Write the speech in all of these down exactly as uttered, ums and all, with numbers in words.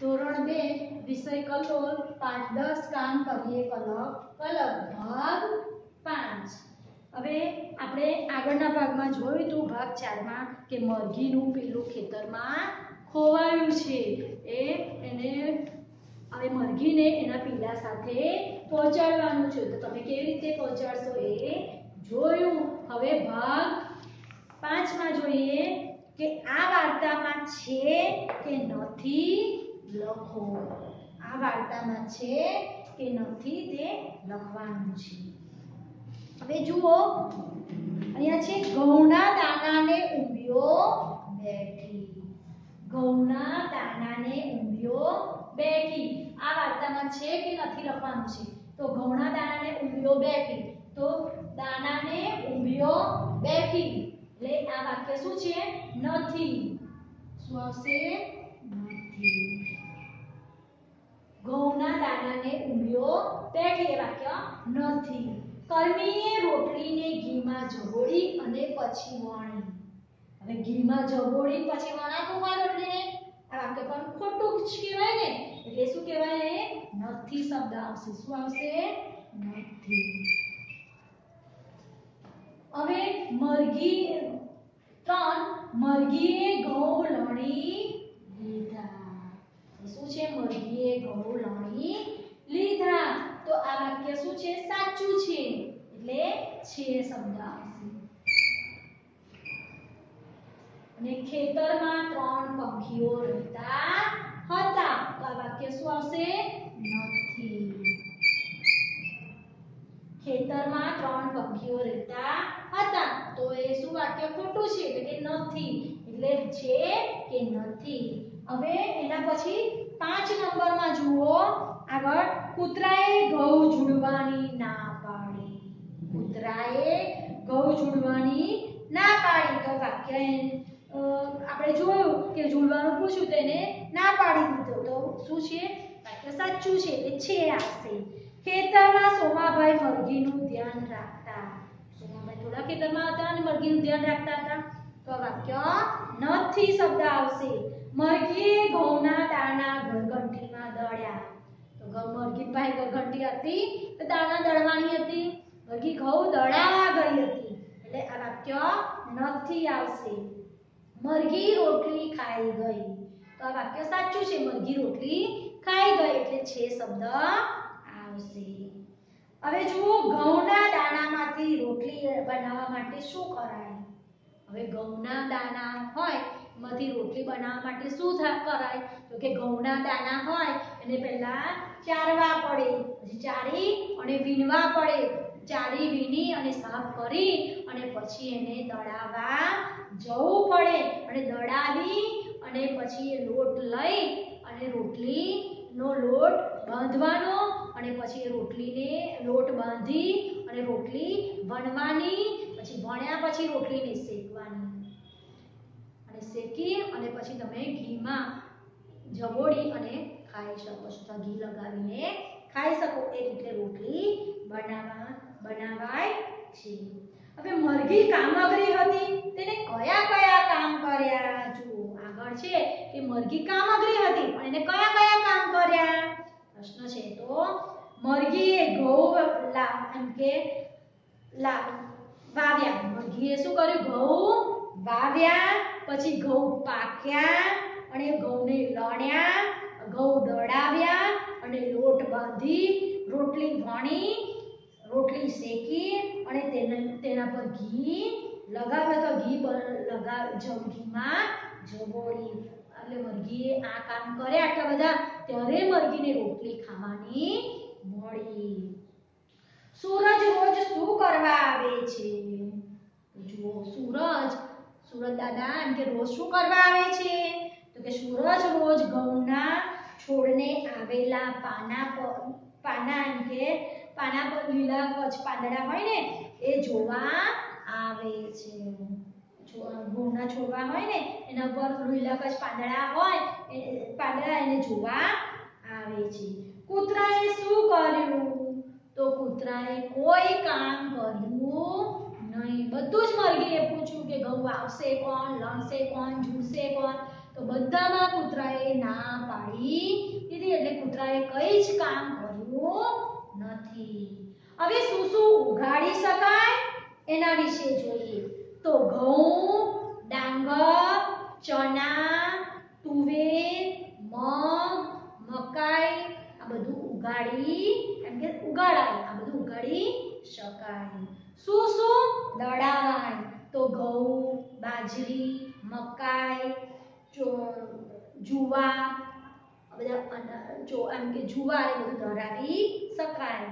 ધોરણ બે વિષય કલોલ પાઠ દસ કામ કરીએ કલક કલક ભાગ પાંચ। હવે આપણે આગળના ભાગમાં જોયું હતું ભાગ ચાર માં કે મરઘીનું પેલું ખેતરમાં ખોવાયું છે એ એને હવે મરઘીને એના પીલા સાથે પહોંચાડવાનું છે તો તમે કેવી રીતે પહોંચાડશો એ જોયું। હવે ભાગ પાંચ માં જોઈએ કે આ વાર્તામાં છે કે નથી લખો। આ વાર્તામાં છે કે નથી તે લખવાનું છે। હવે જુઓ અહીંયા છે ઘઉંના દાણાને ઊંઘ્યો બેઠી। ઘઉંના દાણાને ઊંઘ્યો બેઠી આ વાર્તામાં છે કે નથી લખવાનું છે તો ઘઉંના દાણાને ઊંઘ્યો બેઠી તો દાણાને ઊંઘ્યો બેઠી એટલે આ વાક્ય શું છે નથી શું આવશે નથી। ઘઉંના દાણાને ઊંઘ્યો બેઠી એ વાક્ય નથી। કર્મીએ રોટલીને ઘીમાં જબોળી અને પછી વણી। હવે ઘીમાં જબોળી પછી વણાતું હોય રોટલીને આ વાક્ય પણ ખોટું જ કહેવાય ને એટલે શું કહેવાય એ નથી શબ્દ આવશે। શું આવશે નથી। હવે મરઘી ત્રણ મરઘીએ ઘઉં લણી લીધા। શું છે મરઘીએ ઘઉં લણી લીધા તો આ વાક્ય શું છે સાચું છે એટલે છે શબ્દ આવશે। અને ખેતરમાં ત્રણ પંખીઓ રહેતા હતા તો આ વાક્ય શું આવશે નથી। ખેતરમાં ત્રણ પંખીઓ રહેતા હતા તો એ શું વાક્ય ખોટું છે એટલે કે નથી એટલે છે કે નથી। હવે એના પછી પાંચ નંબરમાં જુઓ આગળ કૂતરાએ ઘઉં ઝૂડવાની ના પાડી। કૂતરાએ ઘઉં ઝૂડવાની ના પાડી તો વાક્ય આપણે જોયું કે ઝૂડવાનું પૂછ્યું તેને ના પાડી દીધો તો શું છે વાક્ય સાચું છે એટલે છે આવશે। ખેતરમાં સોમાભાઈ મરઘીનું ધ્યાન રાખતા। સોમાભાઈ થોડા ખેતરમાં હતા અને મરઘીનું ધ્યાન રાખતા હતા તો વાક્ય નથી શબ્દ આવશે। મરઘીએ ઘઉંના દાણા ઘરઘંટીમાં દળ્યા તો મરઘી પાસે ઘરઘંટી હતી તો દાણા દળવાની હતી મરઘી ઘઉં દળાવા ગઈ હતી એટલે આ વાક્ય નથી આવશે। મરઘી રોટલી ખાઈ ગઈ તો આ વાક્ય સાચું છે મરઘી રોટલી ખાઈ ગઈ એટલે છે શબ્દ આવશે। હવે જુઓ ઘઉંના દાણામાંથી રોટલી બનાવવા માટે શું કરાય। હવે ઘઉંના દાણા હોય માંથી રોટલી બનાવવા માટે શું કરાય તો કે ઘઉંના દાણા હોય એને પહેલા ચારવા પડે પછી ચારી અને વીણવા પડે ચારી વીણી અને સાફ કરી અને પછી એને દળાવવા જવું પડે અને દળાવી અને પછી એ લોટ લઈ અને રોટલીનો લોટ બાંધવાનો અને પછી એ રોટલીને લોટ બાંધી અને રોટલી વણવાની પછી વણ્યા પછી રોટલીને શેકવાની અને શેકી અને પછી તમે ઘીમાં જબોળી અને ખાઈ શકો છો ઘી લગાવીને ખાઈ શકો એ રીતે રોટલી બનાવવા બનાવાય છે। હવે મરઘી કામગરી હતી તેને કયા કયા કામ કર્યા જુઓ આગળ છે કે મરઘી કામગરી હતી પણ એને કયા કયા કામ કર્યા પ્રશ્ન છે તો મરઘીએ ઘઉં લા એમ કે લા વાવ્યા મરઘીએ શું કર્યું ઘઉં વાવ્યા પછી ઘઉં પાક્યા અને ઘઉંને લણ્યા ઘઉં દળાવ્યા અને લોટ બાંધી રોટલી વણી રોટલી શેકી અને તેના તેના પર ઘી લગાવ્યા તો ઘી લગાવ ઘીમાં જબોળી એટલે મરઘીએ આ કામ કર્યા આટલા બધા ત્યારે મરઘીને રોટલી ખાવાની મળી। સૂરજ રોજ શું કરવા આવે છે જુઓ સૂરજ સૂરજ દાદા એમ કે રોજ શું કરવા આવે છે તો કે સૂરજ રોજ ઘઉંના છોડને આવેલા પાના પર પાના એમ કે પાના પર લીલા કચ પાંદડા હોય ને એ જોવા આવે છે। ઘઉંના છોડવા હોય ને એના પર લીલા કચ પાંદડા હોય એ પાંદડા એને જોવા આવે છે। કૂતરાએ શું કર્યું તો કૂતરાએ કોઈ કામ કર્યું નહીં બધું જ મરઘીએ પૂછ્યું કે ઘઉં વાવશે કોણ લણશે કોણ ઝૂડશે કોણ તો બધામાં કૂતરાએ ના પાડી દીધી એટલે કૂતરાએ કઈ જ કામ કર્યું નથી. હવે શું શું ઉગાડી શકાય એના વિશે જોઈએ. તો ઘઉં, ડાંગર, ચણા, તુવેર, મગ, મકાઈ આ બધું ઉગાડી એમ કે ઉગાડાય આ બધું ઉગાડી શકાય. શું શું દળાવાય? તો ઘઉં, બાજરી, મકાઈ, જુવાર આ બધા જો એમ કે જુવાર એ બધું દળાવી શકાય.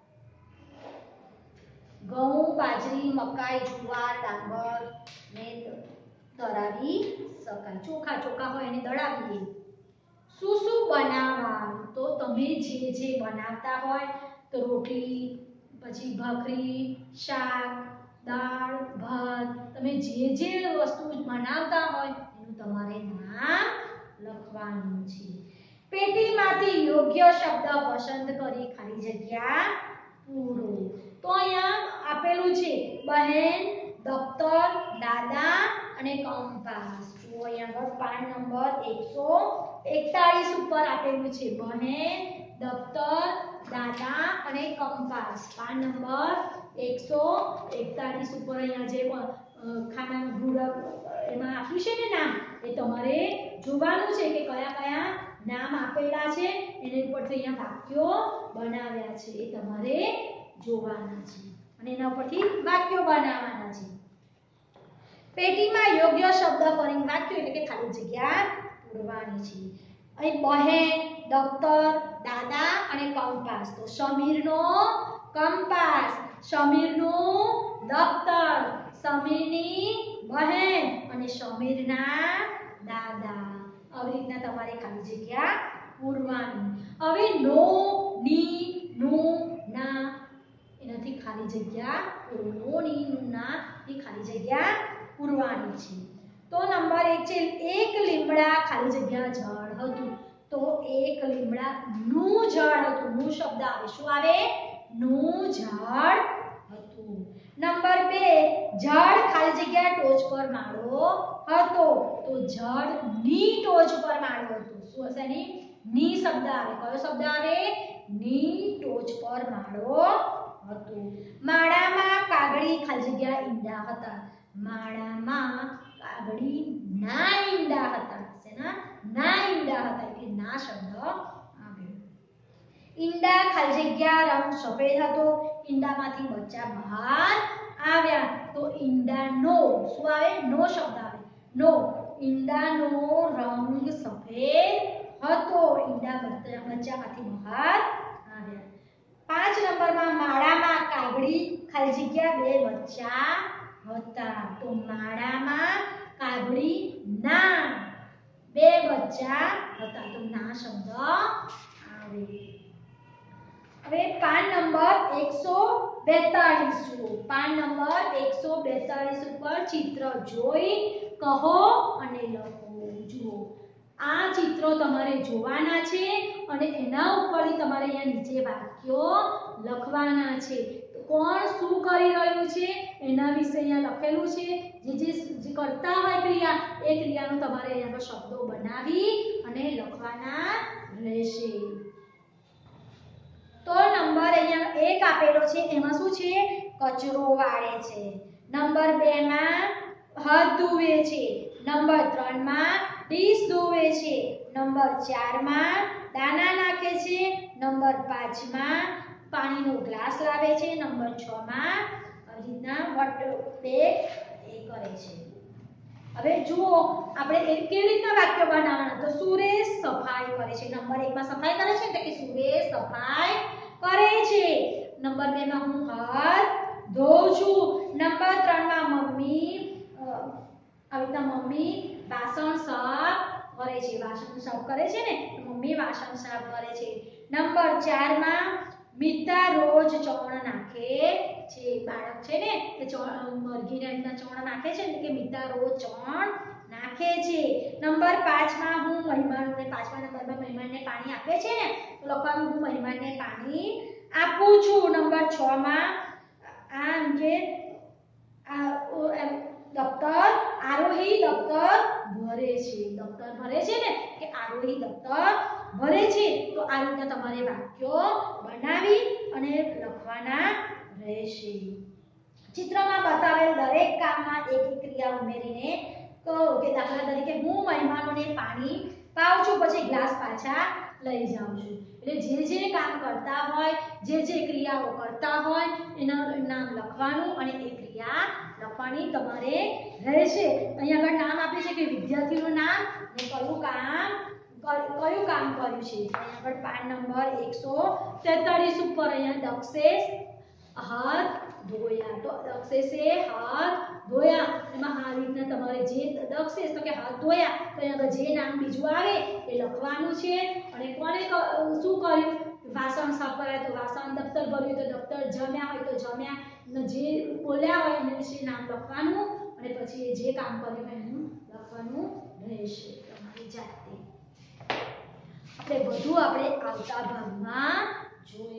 ઘઉં, બાજરી, મકાઈ, જુવાર, ડાંગર ને દળાવી શકાય. ચોખા ચોખા હોય એને દળાવીએ. શું શું બનાવવાનું? તો તમે જે જે બનાવતા હોય તો રોટલી, પછી ભાખરી, શાક, દાળ, ભાત તમે જે જે વસ્તુ બનાવતા હોય એનું તમારે નામ લખવાનું છે. પેટીમાંથી યોગ્ય શબ્દ પસંદ કરી ખાલી જગ્યા પૂરો. તો અહીંયા આપેલું છે બહેન, દફતર, દાદા અને કંપાસ. જો અહીંયા પાન નંબર એકસો એકતાલીસ ઉપર આપેલું છે બહેન, દફતર, દાદા અને કંપાસ. પાન નંબર એકસો એકતાલીસ ઉપર અહીંયા જે ખાના ભૂરા એમાં આપ્યું છે ને નામ એ તમારે જોવાનું છે કે કયા કયા નામ આપેલા છે એની ઉપરથી અહીંયા વાક્યો બનાવ્યા છે એ તમારે જોવાના છે અને એના ઉપરથી વાક્યો બનાવવાના છે. પેટીમાં યોગ્ય શબ્દ કરીને વાક્યો એટલે કે ખાલી જગ્યા પૂરવાની છે. અહીં બહેન, દફતર, દાદા અને કંપાસ. તો સમીરનો કંપાસ, સમીરનું દફતર, સમીરની બહેન અને સમીરના દાદા. આવી રીતના તમારે ખાલી જગ્યા પૂરવાની. હવે નો, ની, નું, ના એનાથી ખાલી જગ્યા પૂરો. નો, ની, નું, ના ની ખાલી જગ્યા પૂરવાની છે. તો નંબર એક છે એક લીમડા ખાલી જગ્યા ઝાડ હતું. તો એક લીમડા નું ઝાડ હતું. નું શબ્દ આવે. શું આવે? નું ઝાડ હતું. નંબર બે ઝાડ ખાલી જગ્યા ટોચ પર માળો હતો. તો ઝાડ ની ટોચ પર માળો હતો. શું હશે? ની ની શબ્દ આવે. કયો શબ્દ આવે? ની ટોચ પર માળો હતો. માળામાં કાગડી ખાલી જગ્યા ઈંડા હતા. માળામાં કાગડી ના ઈંડા હતા. શેના? ના ઈંડા હતા એટલે ના શબ્દ આવે. ઈંડા ખાલી જગ્યા રંગ સફેદ હતો. ઈંડામાંથી બચ્ચા બહાર આવ્યા. તો ઈંડાનો શું આવે? નો શબ્દ આવે. નો ઈંડાનો રંગ સફેદ હતો. ઈંડા બચ્ચામાંથી બહાર આવ્યા. પાંચ નંબરમાં માળામાં કાગડી ખાલી જગ્યા બે બચ્ચા હતા. તો માળામાં કાગડી ના બે બચ્ચા હતા. તો ના શબ્દ આવે. હવે પાન નંબર એકસો બેતાલીસ જુઓ. પાન નંબર એકસો બેતાલીસ ઉપર ચિત્ર જોઈ કહો અને લખો. જુઓ આ ચિત્રો તમારે જોવાના છે અને એના ઉપરથી તમારે અહીંયા નીચે વાક્યો લખવાના છે. કોણ શું કરી રહ્યું છે એના વિશે અહીંયા લખેલું છે. જે જે કરતા હોય ક્રિયા એ ક્રિયાનો તમારે અહીંયા શબ્દો બનાવી અને લખવાના રહેશે. તો નંબર અહીંયા એક આપેલો છે એમાં શું છે? કચરો વાળે છે. નંબર બે માં હાથ ધોવે છે. નંબર ત્રણ માં ડીશ ધોવે છે. નંબર ચાર માં દાણા નાખે છે. નંબર પાંચ માં પાણીનો ગ્લાસ લાવે છે. નંબર છ માં આવી રીતના વોટર બેગ એ કરે છે. હવે જુઓ આપણે કેવી રીતના વાક્ય બનાવવાના. તો સુરેશ સફાઈ કરે છે. નંબર એક માં સફાઈ કરે છે એટલે કે સુરેશ સફાઈ કરે છે. નંબર બે માં હું હાથ ધોઉં છું. નંબર ત્રણ માં મમ્મી આવી રીતના મમ્મી વાસણ સાફ કરે છે. વાસણ સાફ કરે છે ને તો મમ્મી વાસણ સાફ કરે છે. નંબર ચાર માં મિતા રોજ ચણ નાખે છે. બાળક છે ને એ મરઘીને રીતના ચણ નાખે છે એટલે કે મિતા રોજ ચણ નાખે છે. નંબર પાંચ માં હું મહેમાનોને પાંચમા નંબરમાં મહેમાનને પાણી આપે છે ને તો લખવાનું હું મહેમાનને પાણી આપું છું. નંબર છ માં આ કે આ દફતર આરોહી દફતર ભરે છે દફતર ભરે છે ને કે આરોહી દફતર ભરે છે તો આ રીતના તમારે વાક્યો બનાવી અને લખવાના રહેશે ચિત્રમાં બતાવેલ દરેક કામમાં એક એક ક્રિયા ઉમેરીને કહો કે દાખલા તરીકે હું મહેમાનોને પાણી પાઉં છું પછી ગ્લાસ પાછા લઈ જાઉં છું એટલે જે જે કામ કરતા હોય જે જે ક્રિયાઓ કરતા હોય એના નામ લખવાનું અને એ ક્રિયા લખવાની તમારે રહેશે અહીંયા આગળ નામ આપ્યું છે કે વિદ્યાર્થીનું નામ ને કયું કામ કયું કામ કર્યું છે અહીંયા આગળ પાન નંબર એકસો તેતાલીસ ઉપર અહીંયા દક્ષેશ હાથ ધોયા તો દક્ષેશે હાથ ધોયા એમાં આ રીતના તમારે જે દક્ષેશ તો કે હાથ ધોયા તો અહીંયા આગળ જે નામ બીજું આવે એ લખવાનું છે અને કોને શું કર્યું વાસણ સાફ કરાય તો વાસણ દફતર ભર્યું તો દફતર જમ્યા હોય તો જમ્યા જે બોલ્યા હોય એના વિશે નામ લખવાનું અને પછી એ જે કામ કર્યું એનું લખવાનું રહેશે તમારી જાતે આપણે બધું આપણે આવતા ભાગમાં જોઈએ